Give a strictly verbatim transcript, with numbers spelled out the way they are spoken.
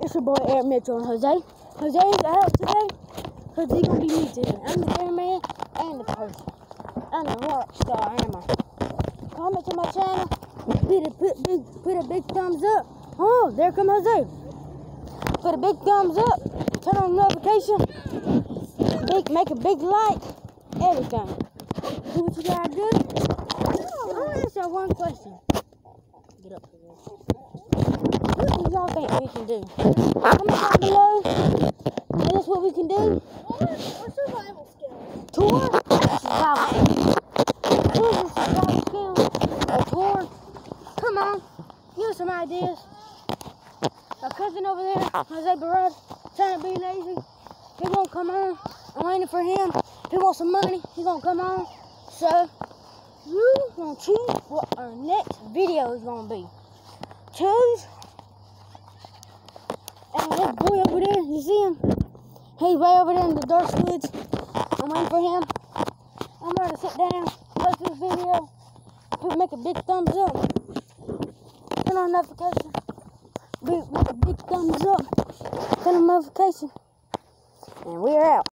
it's your boy Eric Mitchell and Jose. Jose is out today. Jose gonna be me today. I'm the cameraman and the person. I'm the rock star, am I? Comment to my channel. Put a, put, big, put a big thumbs up. Oh, there come Jose. Put a big thumbs up. Turn on notification. Big, make a big like. Everything. Do what you gotta do. I'm gonna ask y'all one question. Get up here. What do y'all think we can do? Comment down below. Tell us what we can do. What's survival skills? Tour? Survival. Tour is survival skills. A tour? Come on. Give us some ideas. My cousin over there, Jose Barrera, trying to be lazy. He won't come on. I'm waiting for him. He wants some money. He gonna come on. So, you gonna choose what our next video is gonna be. Choose. And this boy over there, you see him? He's way over there in the dark woods. I'm waiting for him. I'm ready to sit down, go through the video, make a big thumbs up, turn on notification, make a big thumbs up, turn on notification, and we're out.